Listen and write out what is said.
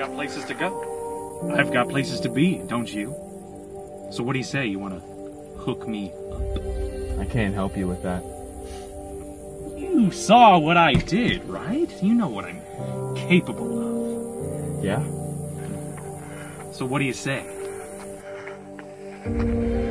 got places to go. I've got places to be, don't you? So what do you say? You want to hook me up? I can't help you with that. You saw what I did, right? You know what I'm capable of. Yeah? So what do you say?